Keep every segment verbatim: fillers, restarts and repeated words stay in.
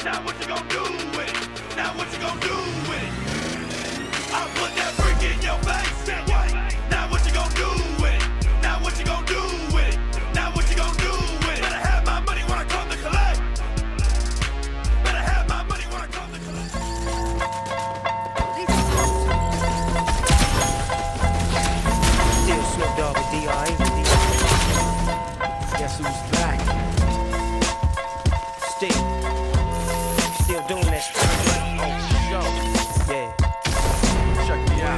Now what you gonna do with it? Now what you gonna do with it? I'll put that freak in your face. Now what you gonna do with it? Now what you gonna do with it? Now what you gonna do with it? Better have my money when I come to collect. Better have my money when I come to collect. Still Snoop Dogg with D R E. Guess who's back? Still, still doing that shit. Oh, show, yeah. Check me out.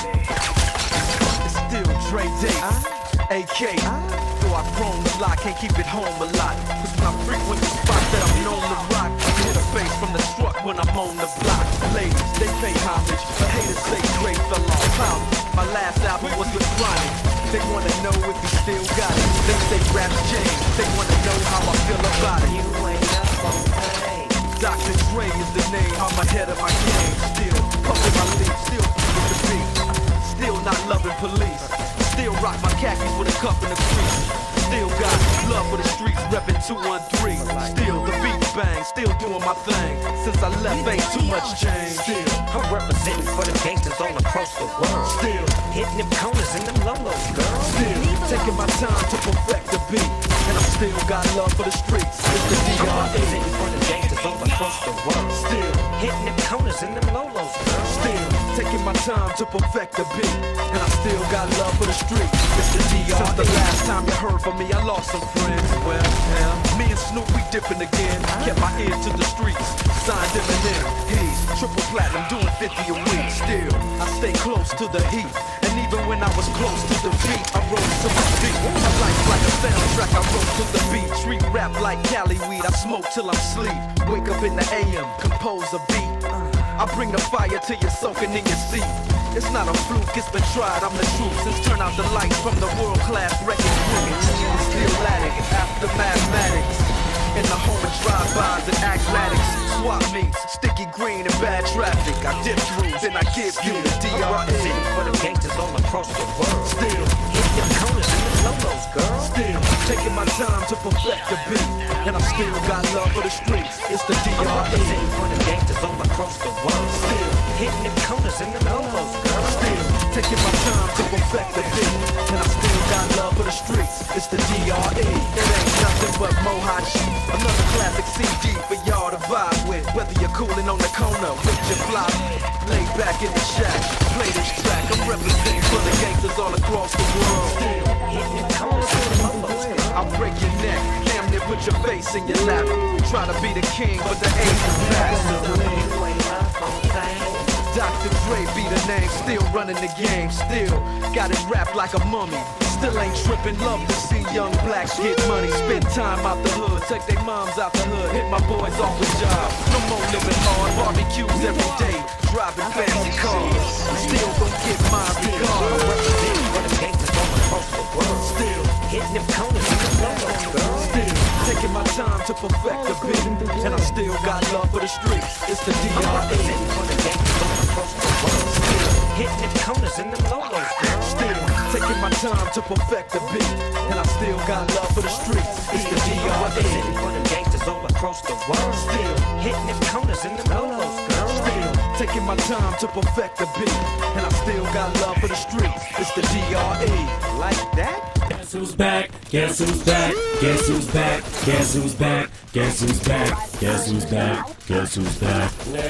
It's still Dre Day, A K. Though I've grown a lot, can't keep it home a lot. Cause when I frequent the spot that I'm known to rock, I hit a bass from the truck when I'm on the block. Ladies, they pay homage. The haters say Dre fell off pound. My last album was with Chronic. They wanna know if he still got it. They say rap's changed. They wanna know how I feel about it. You ain't up on play. Doctor Dre is the name. I'm ahead of my game. Still puffin' my leaf. Still with the beat. Still not loving police. Still rock my khakis with a cup in the crease. Still got love for the streets, reppin' two one three. Still the beat bang, still doing my thing. Since I left, ain't too much change. Still, I'm representing for the gangsters all across the world. still, Hitting them corners and them lolos, girl. still taking my time to perfect the beat. And I still got love for the streets. It's the D I'm R E. representing for the gangsters all across the world. Still, Hitting them corners and them lolos, girl. still taking my time to perfect the beat. And I still got love for the streets. It's the D R E. Since the last time you heard from me, I lost some friends. Well, yeah, me and Snoop, we dipping again. Kept my ear to the streets. Signed Eminem. He's triple platinum, doing fifty a week. Still, I stay close to the heat. And even when I was close to the beat, I rose to my feet. My life like a soundtrack, I rose to the beat. Street rap like Cali weed, I smoke till I'm sleep. Wake up in the A M, compose a beat. I bring the fire till you're soaking in your seat. It's not a fluke, it's been tried, I'm the truth. Since turn out the lights from the world-class record crew. Still at it, after mathematics. In the home of drive-bys and acmatics. Swap meets, sticky green and bad traffic. I dip through, then I give you the D I'm R E. representing for the gangsters all across the world. Still, Hitting them corners and them lolos, girl. still, taking my time to perfect the beat. And I still got love for the streets. It's the D I'm R E. representing for the gangsters all across the world. Still, Hitting them corners and them lolos, girl. still, taking my time to perfect the beat. And I still got love for the streets. It's the D R E. It ain't nothing but Mohachi. Another classic C D for y'all to vibe with. Whether you're cooling on the corner with your block, lay back in the shack, play this track. I'm representing for the gangsters all across the world. Still, Hitting them corners and them lolos, girl. I'll break your neck, damn near put your face in your lap. Try to be the king, but the age is past. You ain't up on play. Doctor Dre be the name, still running the game, still got it wrapped like a mummy. Still ain't tripping, love to see young blacks get money. Spend time out the hood, take their moms out the hood, hit my boys off the job. No more living hard, barbecues every day, driving fancy cars. Still gon' get my I'm regard. representing for the gangsters all across the world. Still, Hitting them corners and them lolos, girl. still taking my time to perfect the beat, and I still got love for the streets. It's the D I'm R E. representing for the gangsters all across the world. Still, Hitting them corners and them lolos, girl. still taking my time to perfect the beat, and I still got love for the streets. It's the D I'm R E. representing for the gangsters all across the world. Still, Hitting them corners and them lolos, girl. still taking my time to perfect the beat, and I still got love for the streets. It's the D R E. Like that? Guess who's back? Guess who's back? Guess who's back? Guess who's back? Guess who's back? Guess who's back? Guess who's back?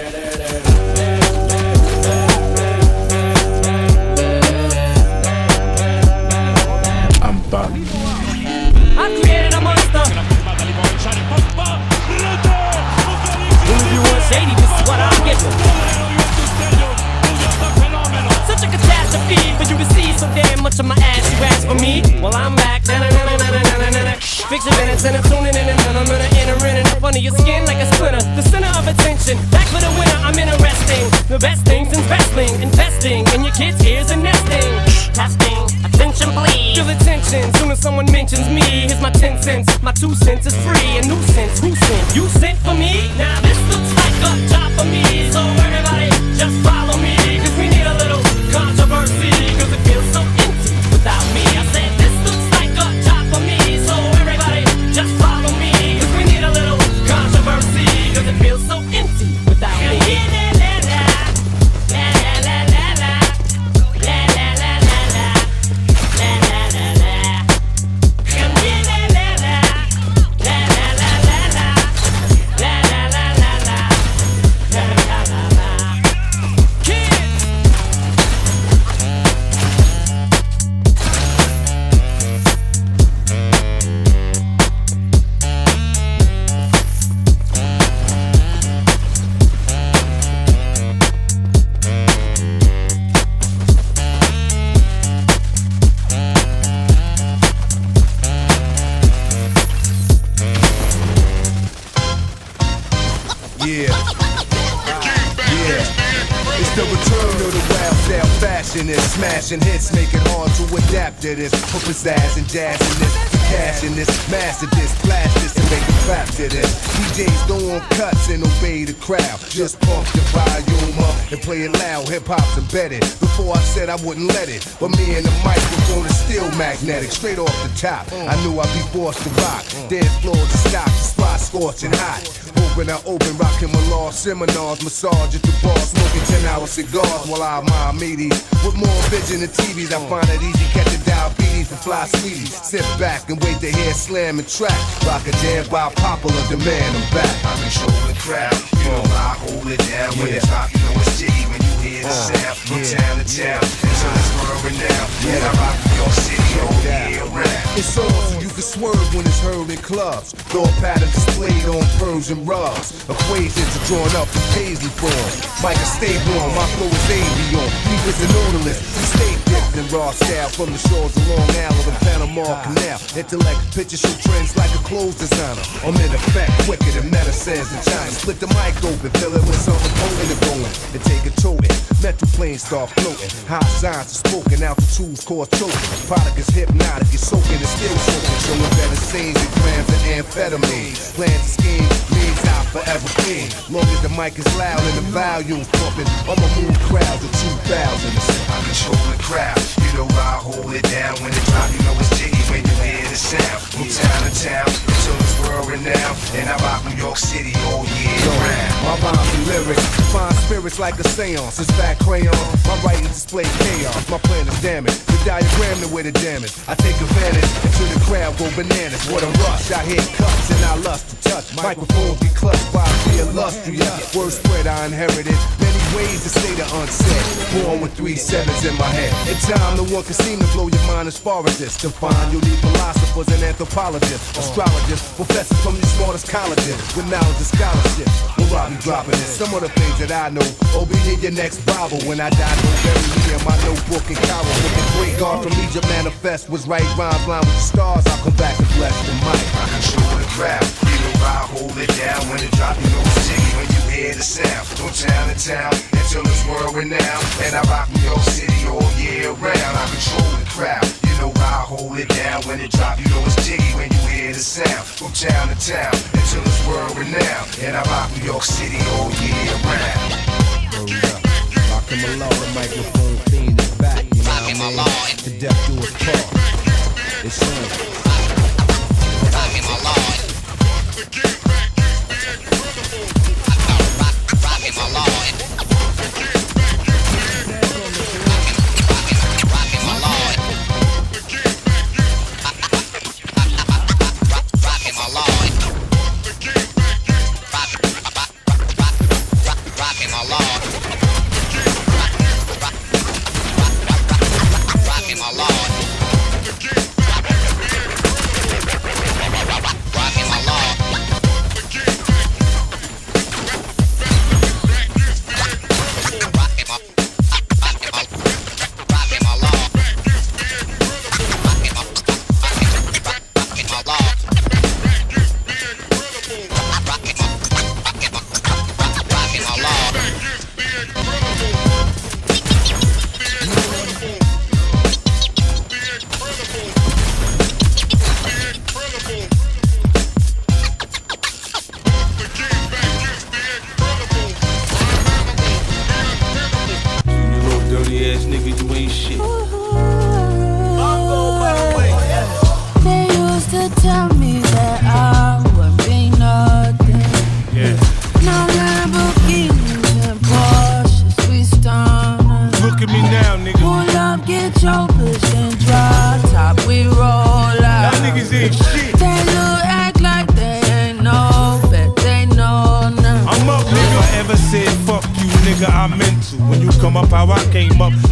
I'm back. I created a monster. Well, if you want shady, this is what I'm getting. Such a catastrophe for you to see so damn much of my ass. You ask for me? Well, I'm back. Fix your minutes and I'm tuning in and then I'm gonna enter in and up under your skin like a splinter. The center of attention, back for the winner. I'm interesting. The best things in wrestling, investing in your kids' ears and nesting. Testing, attention please. Feel attention soon as someone mentions me. Here's my ten cents, my two cents is free. A nuisance, who sent? You sent for me? Now this looks like a job for me. So everybody just follow me, cause we need a little controversy, cause it feels so empty without me. I said this looks like a job for me. So everybody just follow me, cause we need a little controversy, cause it feels so Yeah. Yeah. It's the return of the wild style fashionist. Smashing hits, make it hard to adapt to this. Put pizzazz and jazz in this, cash in this, master this, blast this, and make it rap to this. D Js don't want cuts and obey the crowd. Just pump the volume up and play it loud. Hip hop's embedded. Before I said I wouldn't let it, but me and the microphone is still magnetic. Straight off the top, I knew I'd be forced to rock. Dance floors to stop, the spot scorching hot. Open, I open, rocking my law seminars, massage at the bar, smoking ten hour cigars while I admire meaties. With more vision than T Vs, I find it easy catching diabetes for fly sweeties. Sit back and wait to hear slam and track. Rock a jam by popular demand, I'm back. I control the crowd, you know I hold it down. When it's hot, you know it's jiggy when you hear the sound. From town to town, until it's world renowned. And I rock New York City all year round. It's on so you can swerve when it's heard in clubs. Thought patterns displayed on Persian rugs. Equations are drawn up in paisley form. Mike is stay warm, my flow is avion. Deep as an orderless, we stay dipped in raw style. From the shores of Long Island and Panama Canal. Intellect, picture show trends like a clothes designer. I'm in effect, quicker than medicines in China. Split the mic open, fill it with something potent and going. And take it to it. Mental planes start floating. High signs are spoken, altitudes cause choking. Product is hypnotic, it's soaking, it's still soaking. Showing better scenes and grams of amphetamine. Plans and schemes, means out forever clean. Long as the mic is loud and the volume's pumping, I'ma move crowds of two thousand. I control the crowd, you know I hold it down. When it drop, you know it's jiggy when you hear the sound. From town to town, until it's world renowned. And I rock New York City all year round. My rhymes and lyrics find spirits like a seance. It's fat crayon, my writing display chaos. My plan is damaged, the diagram the way the damage. I take advantage until the crowd go bananas. What a rush, I hit cuts and I lust to touch. Microphones be clutched by the illustrious. Word spread I inherited, many ways to say the unsaid. Born with three sevens in my head. In time, no one can seem to blow your mind as far as this. To find you'll need philosophers and anthropologists, astrologists, professors from the smartest colleges with knowledge and scholarship. Well, I'll be dropping it. Some of the things that I know. O B in your next Bible. When I die, don't bury me in my notebook and Cairo. With the great God from Egypt manifest was right rhymes line with the stars. I'll come back and bless the mic. I control the crowd, you know I hold it down. When it drop, you know it's jiggy when you hear the sound. From town to town, until it's world renowned. And I rock New York City all year round. I control the crowd, you know I hold it down. When it drop, you know it's jiggy when you hear the sound. From town to town, until it's world renowned. And I rock New York City all year round. Rockin' my law, the microphone fiend is back. You know what I mean? To death do us part. It's on. Rockin' my Lord. Rockin' my Lord. Rockin' my Lord. Rockin' my Lord. Rockin' my Lord. Rockin' my Lord. Nigga, I meant to. When you come up how I came up,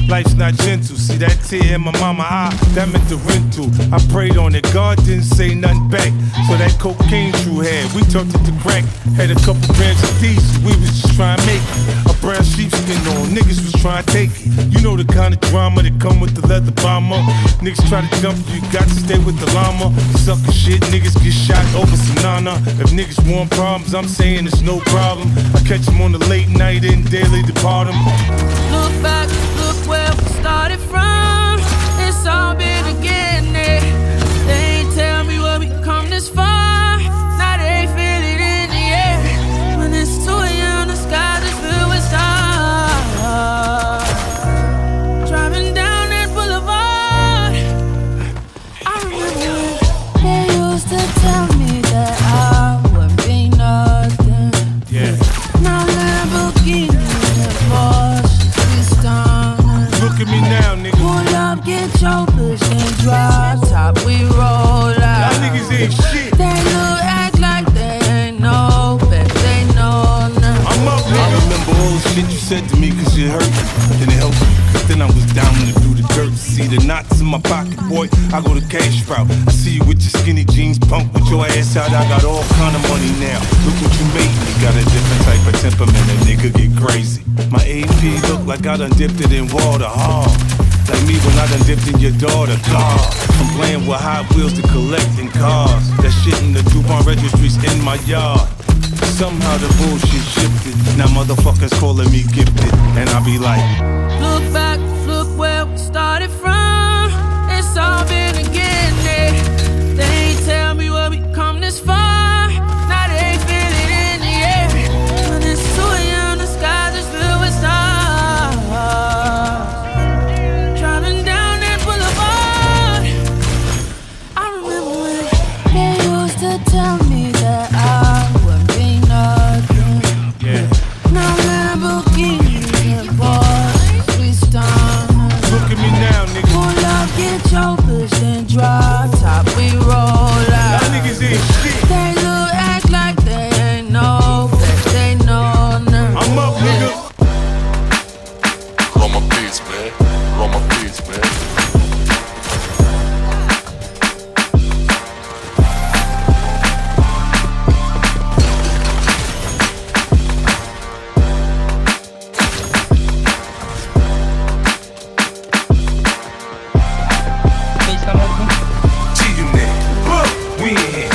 life's not gentle. See that tear in my mama eye, that meant the rental. I prayed on it, God didn't say nothing back. So that cocaine True had, we turned it to crack. Had a couple grams of these, we was just trying to make it. A brown sheepskin on, niggas was trying to take it. You know the kind of drama that come with the leather bomber. Niggas try to jump you, you got to stay with the llama. Sucker shit, niggas get shot over some nana. If niggas want problems, I'm saying it's no problem. I catch them on the late night and daily depart them. Look back, look where we started from. It's all been a beginning. They ain't tell me where we come this far. Now they feel it in the air. When it's too young, the sky is filled with stars. Driving down that boulevard, I remember they used to tell me that I wouldn't be nothing. Yeah. Now Lamborghini and Porsche, we stunning. Look at me now, nigga. Pull up, get your push and drive top, we roll out. Y'all niggas ain't shit. They look, act like they ain't know, but they know now. I'm up, nigga. I remember all the shit you said to me cause you hurt me. Then it helped me, cause then I was down to do the dirt. See the knots in my pocket, boy, I go to cash route. I see you with your skinny jeans, punk with your ass out. I got all kind of money now. Look what you made me. Got a different type of temperament, a nigga get crazy. My A P look like I done dipped it in water hard. Like me when I done dipped in your daughter, God. I'm playing with Hot Wheels to collecting cars. That shit in the DuPont registries in my yard. Somehow the bullshit shifted. Now motherfuckers calling me gifted. And I be like, look back, look where we started from. It's all been a beginning. They ain't tell me where we come this far. Now they feel it in the air. When it's too young, the sky just filled with stars. Driving down that boulevard, I remember when they used to tell me that I wouldn't be nothing. yeah. Now Lamborghini and Porsche, we stunning. Look at me now, nigga. Pull up, get your push and drive top, we roll out. Y'all niggas ain't shit. They look, act like they ain't know, but they know now. I'm up, nigga. Roll my beats, man. Roll my beats, man. We in here,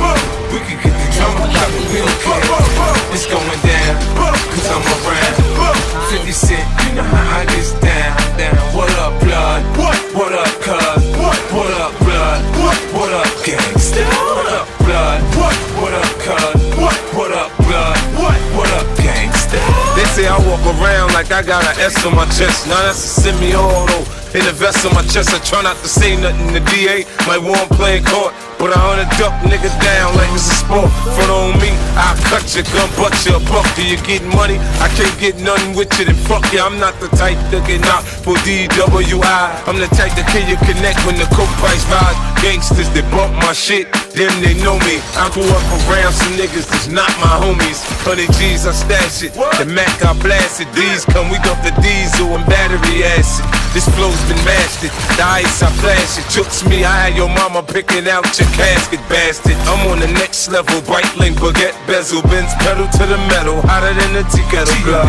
we can get the drama poppin', we don't care. It's going down, cause I'm around. fifty cent, you know how I get down, down. What up, blood? What? What up, cuz? What? What up, blood? What? What up, gangsta? What up, blood? What? What up, cuz? What? What up, blood? What? What up, gangsta? They say I walk around like I got an S on my chest. Now that's a semi-auto. In the vest on my chest, I try not to say nothing. The D A might want playing court, but I wanna duck niggas down like it's a sport. Front on me, I'll cut your gun, butt you a buck. Do you get money? I can't get nothing with you, then fuck you. I'm not the type to get knocked for D W I. I'm the type that can you connect when the coke price rise. Gangsters that bump my shit, them they know me. I grew up around some niggas that's not my homies. Hundred G's, I stash it. The Mac, I blast it. These come, we dump the diesel and battery acid. This flow's been mastered. The ice, I flash it. Chooks me, I had your mama picking out your casket, bastard. I'm on the next level. Bright link, baguette, bezel, Benz pedal to the metal. Hotter than the tea kettle blood.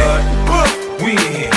We in here.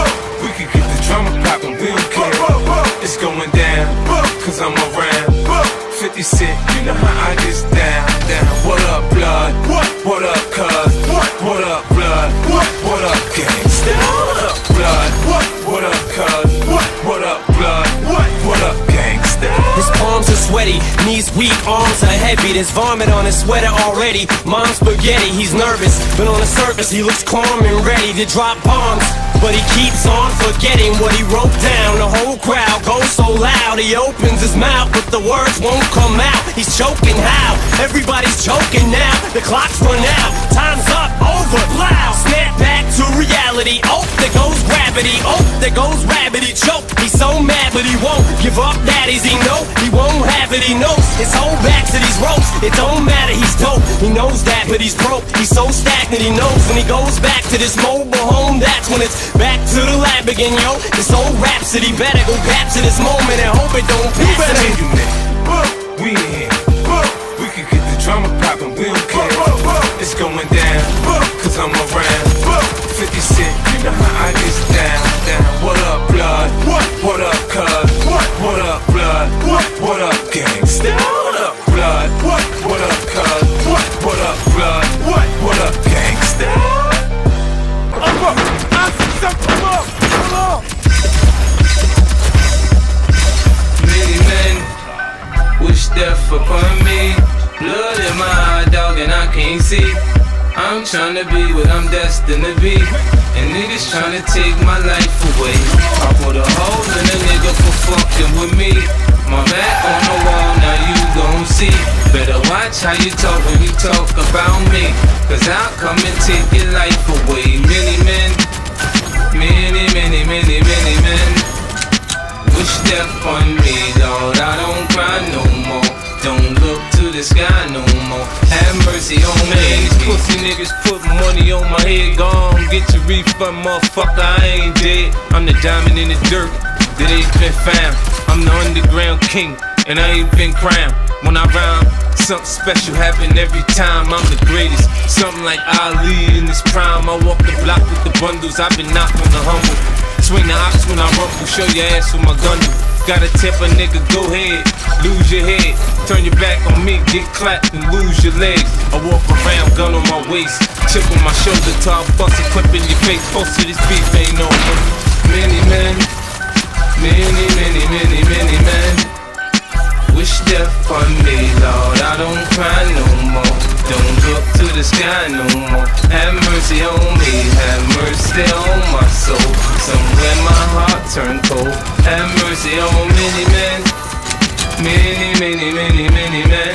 We can get the drama poppin', we don't care. It's going down, cause I'm around. fifty cent, you know how I get down, down. What up, blood? What? What up, cuz? What? What up, blood? What? What up, gangsta? What up, blood? What? What up, cuz? What? What up, blood? What? What up, gangsta? His palms are sweaty, knees weak, arms are heavy. There's vomit on his sweater already. Mom's spaghetti, he's nervous, but on the surface he looks calm and ready to drop bombs. But he keeps on forgetting what he wrote down. The whole crowd goes so loud. He opens his mouth, but the words won't come out. He's choking how? Everybody's choking now. The clock's run out. Time's up, over, loud. Snap back to reality. Oh, there goes gravity. Oh, there that goes rabbit, he choke. He's so mad, but he won't give up that is he know. He won't have it, he knows. His whole back to these ropes. It don't matter, he's dope. He knows that, but he's broke. He's so stagnant, he knows when he goes back to this mobile home, that's when it's back to the lab again, yo. This whole rhapsody better go back to this moment and hope it don't pass. You better hit you, man. We in here. We can get the drama poppin', we don't care. It's going down, cause I'm around. fifty cent, you know how I get down, down. What up, blood? What? What up, cuz? What? What up, blood? What? What up, gangsta? What up, blood? What? What up, cuz? What? What up, blood? What? What up, gangsta? I'm up, I see something up, come on. Many men wish death upon me. Blood in my eye, dog, and I can't see. I'm tryna be what I'm destined to be, and niggas tryna take my life away. I put a hole in a nigga for fucking with me. My back on the wall, now you gon' see. Better watch how you talk when you talk about me, cause I'll come and take your life away. Many men, many, many, many, many men wish death on me, Lord. I don't cry no more. Don't look to the sky no more. Have mercy on me. These pussy niggas put money on my head. Gone, get your refund, motherfucker. I ain't dead. I'm the diamond in the dirt that ain't been found. I'm the underground king, and I ain't been crowned. When I rhyme, something special happen every time. I'm the greatest, something like Ali in his prime. I walk the block with the bundles. I've been knocking the humble. Swing the ox when I rumble. Show your ass with my gun. Gotta tip a nigga, go ahead, lose your head. Turn your back on me, get clapped and lose your legs. I walk around, gun on my waist, chip on my shoulder, till I bust a clip in your face. Most of this beef ain't no many men, many, many, many, many men wish death on me, Lord. I don't cry no more. Don't look to the sky no more. Have mercy on me, have mercy on my soul. Somewhere my heart turned cold. Have mercy on many men, many, many, many, many men.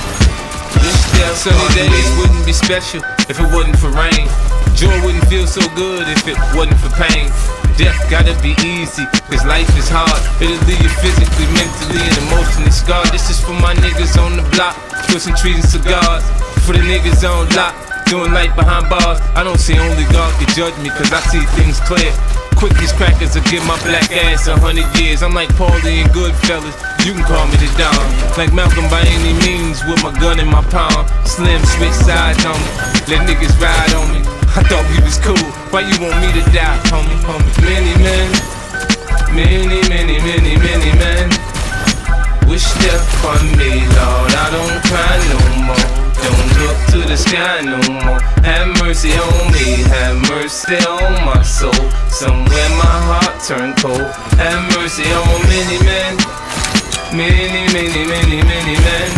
Wish death on me. Sunny days wouldn't be special if it wasn't for rain. Joy wouldn't feel so good if it wasn't for pain. Death gotta be easy, cause life is hard. It'll leave you physically, mentally, and emotionally scarred. This is for my niggas on the block, twisting trees and cigars. For the niggas on lock, doing life behind bars. I don't say only God can judge me, cause I see things clear. Quick as crackers will give my black ass a hundred years. I'm like Paulie and Goodfellas, you can call me the Don. Like Malcolm by any means, with my gun in my palm. Slim switch sides on me, let niggas ride on me. I thought we was cool, why you want me to die, homie, homie? Many men, many, many, many, many men wish death on me, Lord. I don't cry no more. Don't look to the sky no more. Have mercy on me, have mercy on my soul. Somewhere my heart turned cold. Have mercy on many men, many, many, many, many men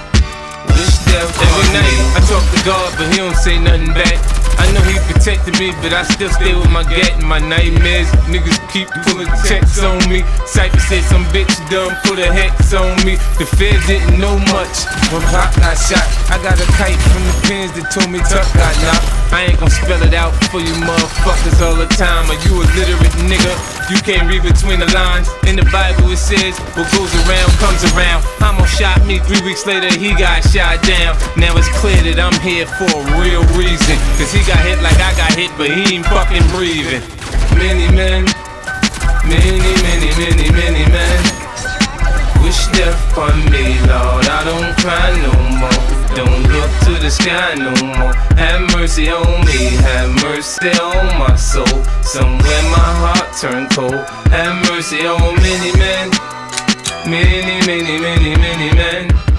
wish death on me. Every night I talk to God, but he don't say nothing back. I know he protected me, but I still stay with my gat and my nightmares. Niggas keep pulling checks on me. Cypher said some bitch done put a hex on me. The feds didn't know much when Pop got shot. I got a kite from the pins that told me Tuck got knocked. I ain't gon' spell it out for you motherfuckers all the time. Are you a literate nigga? You can't read between the lines. In the Bible it says, what goes around comes around. Hamo shot me, three weeks later he got shot down. Now it's clear that I'm here for a real reason, cause he got hit like I got hit, but he ain't fucking breathing. Many men, many, many, many, many men wish death on me, Lord. I don't cry no more. Don't look to the sky no more. Have mercy on me, have mercy on my soul. Somewhere my heart turned cold. Have mercy on many men, many, many, many, many men